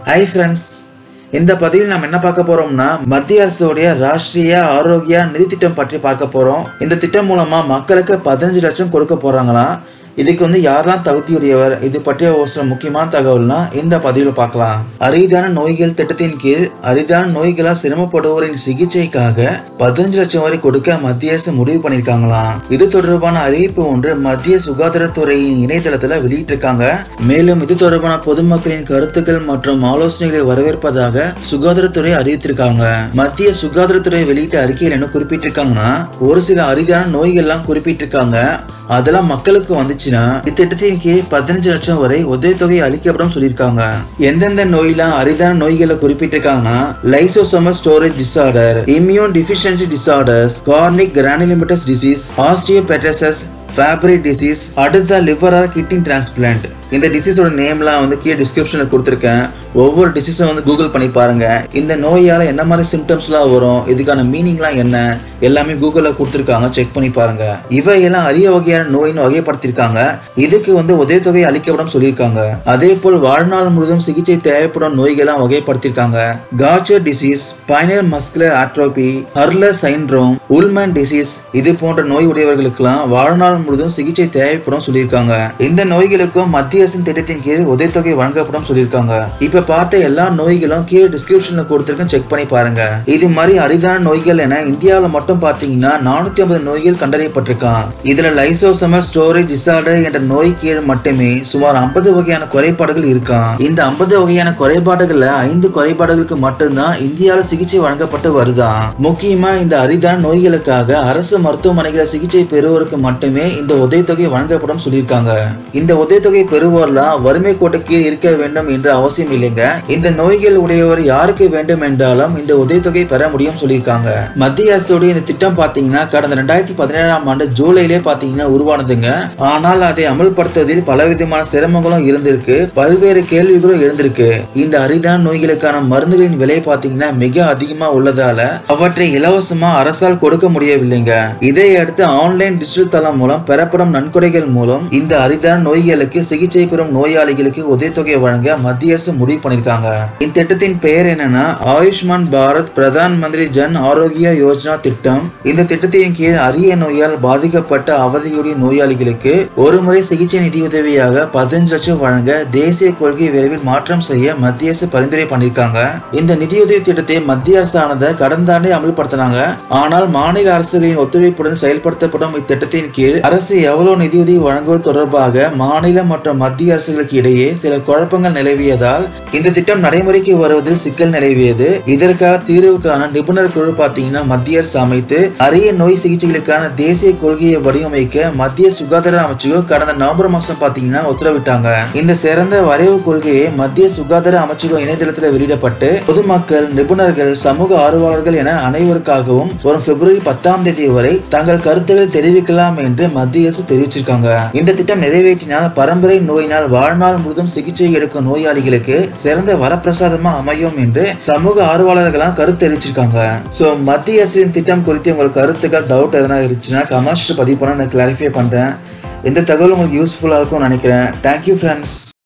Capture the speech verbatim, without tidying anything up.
Hi friends, இந்த பதிவில் நாம் என்ன பார்க்க போறோம்னா மத்திய அரசுடைய ராஷ்டிரிய ஆரோக்கிய நிதி திட்டம் பற்றி பார்க்க போறோம். இந்த திட்டம் மூலமா மக்களுக்கு பதினஞ்சு லட்சம் கொடுக்க போறாங்களாம். இதுக்கு வந்து யாரெல்லாம் தகுதியுடையவர் இது பற்றிய ஒரு சில முக்கியமான தகவல்னா இந்த பதிவில் பார்க்கலாம். அரிதான நோய்கள் திட்டத்தின் கீழ் அரிதான நோய்களால் சிரமப்படுவோரின் சிகிச்சைக்காக பதினஞ்சு லட்சம் வரை கொடுக்க மத்திய அரசு முடிவு பண்ணிருக்காங்களாம். இது தொடர்பான அறிவிப்பு ஒன்று மத்திய சுகாதாரத்துறையின் இணையதளத்துல வெளியிட்டிருக்காங்க. மேலும் இது தொடர்பான பொதுமக்களின் கருத்துக்கள் மற்றும் ஆலோசனைகளை வரவேற்பதாக சுகாதாரத்துறை அறிவித்திருக்காங்க. மத்திய சுகாதாரத்துறை வெளியிட்ட அறிக்கையில் என்ன குறிப்பிட்டிருக்காங்கன்னா, ஒரு சில அரிதான நோய்கள்லாம் குறிப்பிட்டிருக்காங்க. அதெல்லாம் மக்களுக்கு வந்துச்சுன்னா இத்திட்டத்தின் கீழ் பதினஞ்சு லட்சம் வரை உதவித்தொகை அளிக்கப்படும் சொல்லியிருக்காங்க. எந்தெந்த நோயெல்லாம் அரிதான நோய்களை குறிப்பிட்டிருக்காங்கன்னா, lysosomal storage disorder, immune deficiency disorders, chronic granulomatous disease, osteopetrosis, Fabry disease, அடுத்த லிவர் ஆர் கிட்னி டிரான்ஸ்பிளான்ட். இந்த டிசீஸோட நேம்லாம் வந்து கீழே டிஸ்கிரிப்ஷன்ல கொடுத்துருக்கேன். ஒவ்வொரு டிசீஸும் வந்து கூகுள் பண்ணி பாருங்க. இந்த நோயால என்ன மாதிரி சிம்டம்ஸ்லாம் வரும், இதுக்கான மீனிங்லாம் என்ன, எல்லாமே கூகுள்ல கொடுத்துருக்காங்க. செக் பண்ணி பாருங்க. இவையெல்லாம் அரிய வகையான நோயின்னு வகைப்படுத்திருக்காங்க. இதுக்கு வந்து உதவித்தொகை அளிக்கப்படும் சொல்லியிருக்காங்க. அதே போல் வாழ்நாள் முழுவதும் சிகிச்சை தேவைப்படும் நோய்கள்லாம் வகைப்படுத்திருக்காங்க. Gaucher disease, spinal muscular atrophy, Hurler syndrome, Wolman disease, இது போன்ற நோய் உடையவர்களுக்கெல்லாம் வாழ்நாள் முழுவதும் சிகிச்சை தேவைப்படும் சொல்லியிருக்காங்க. இந்த நோய்களுக்கும் மத்திய அரசின் திட்டத்தின் கீழ் உதவித்தொகை வழங்கப்படும் சொல்லியிருக்காங்க. இப்ப பார்த்த எல்லா நோய்களும் கீழே டிஸ்கிரிப்ஷன்ல கொடுத்திருக்கேன். செக் பண்ணி பாருங்க. இது மாதிரி அரிதான நோய்கள் என இந்தியாவில் மட்டும் பாத்தீங்கன்னா நானூத்தி ஐம்பது நோய்கள் கண்டறியப்பட்டிருக்கான். இதுல லைசோசோமல் ஸ்டோரேஜ் டிசார்டர் என்ற நோய் கீழ் மட்டுமே சுமார் ஐம்பது வகையான குறைபாடுகள் இருக்கான். இந்த ஐம்பது வகையான குறைபாடுகள்ல ஐந்து குறைபாடுகளுக்கு மட்டும்தான் இந்தியாவில் சிகிச்சை வழங்கப்பட்டு வருதான். முக்கியமா இந்த அரிதான நோய்களுக்காக அரசு மருத்துவமனைகளை சிகிச்சை பெறுவோருக்கு மட்டுமே இந்த உதவித்தொகை வழங்கப்படும் சொல்லியிருக்காங்க. இந்த உதவித்தொகை பெறுவோர்லாம் வறுமை கோட்டுக்கு இருக்க வேண்டும் என்ற அவசியம் இல்லைங்க. இந்த நோய்கள் உடையவர் யாருக்கு வேண்டும் என்றாலும் இந்த உதவித்தொகை பெற முடியும் சொல்லியிருக்காங்க. மத்திய அரசுடைய இந்த திட்டம் பாத்தீங்கன்னா கடந்த ரெண்டாயிரத்தி பதினேழாம் ஆண்டு ஜூலையிலே பாத்தீங்கன்னா உருவானதுங்க. ஆனால் அதை அமல்படுத்துவதில் பலவிதமான சிரமங்களும் இருந்திருக்கு, பல்வேறு கேள்விகளும் எழுந்திருக்கு. இந்த அரிதான நோய்களுக்கான மருந்துகளின் விலை பாத்தீங்கன்னா மிக அதிகமா உள்ளதால அவற்றை இலவசமா அரசால் கொடுக்க முடியவில்லைங்க. இதை அடுத்து ஆன்லைன் டிஜிட்டல் தளம் மூலம் பெறப்படும் நன்கொடைகள் மூலம் இந்த அரிதான நோய்களுக்கு சிகிச்சை பெறும் நோயாளிகளுக்கு உதவித்தொகை வழங்க மத்திய அரசு முடிவு பண்ணிருக்காங்க. இந்த திட்டத்தின் பெயர் என்னன்னா ஆயுஷ்மான் பாரத் பிரதான் மந்திரி ஜன் ஆரோக்கிய யோஜனா திட்டம். இந்த திட்டத்தின் கீழ் அரிய நோயால் பாதிக்கப்பட்ட அவதியுடைய நோயாளிகளுக்கு ஒரு முறை சிகிச்சை நிதியுதவியாக பதினஞ்சு லட்சம் வழங்க தேசிய கொள்கை விரைவில் மாற்றம் செய்ய மத்திய அரசு பரிந்துரை பண்ணிருக்காங்க. இந்த நிதியுதவி திட்டத்தை மத்திய அரசானது கடந்த ஆண்டே அமல்படுத்தினாங்க. ஆனால் மாநில அரசுகளின் ஒத்துழைப்புடன் செயல்படுத்தப்படும் இத்திட்டத்தின் கீழ் அரசு எவ்வளவு நிதியுதவி வழங்குவது தொடர்பாக மாநில மற்றும் மத்திய அரசுகளுக்கு இடையே சில குழப்பங்கள் நிலவியதால் இந்த திட்டம் நடைமுறைக்கு வருவதில் சிக்கல் நிலவியது. இதற்காக தீர்வுக்கான நிபுணர் குழு பாத்தீங்கன்னா மத்திய அரசு அமைத்து அரிய நோய் சிகிச்சைகளுக்கான தேசிய கொள்கையை வடிவமைக்க மத்திய சுகாதார அமைச்சகம் கடந்த நவம்பர் மாசம் பாத்தீங்கன்னா உத்தரவிட்டாங்க. இந்த சிறந்த வரைவு கொள்கையை மத்திய சுகாதார அமைச்சகம் இணையதளத்தில் வெளியிடப்பட்டு பொதுமக்கள், நிபுணர்கள், சமூக ஆர்வலர்கள் என அனைவருக்காகவும் வரும் பிப்ரவரி பத்தாம் தேதி வரை தங்கள் கருத்துக்களை தெரிவிக்கலாம் என்று மத்திய அரசு தெரிவிச்சிருக்காங்க. இந்த திட்டம் நிறைவேற்றினால் பரம்பரை நோயினால் வாழ்நாள் முழுவதும் சிகிச்சை எடுக்கும் நோயாளிகளுக்கு சிறந்த வரப்பிரசாதமா அமையும் என்று சமூக ஆர்வலர்களாம் கருத்து தெரிவிச்சிருக்காங்க. சோ மத்திய அரசின் திட்டம் குறித்து உங்களுக்கு கருத்துக்கள், டவுட் எதனா இருந்துச்சுன்னா கமெண்ட்ஸ் பதிவு பண்ண நான் கிளாரிஃபை பண்றேன். இந்த தகவல் உங்களுக்கு யூஸ்ஃபுல்லா இருக்கும்னு நினைக்கிறேன். Thank you friends.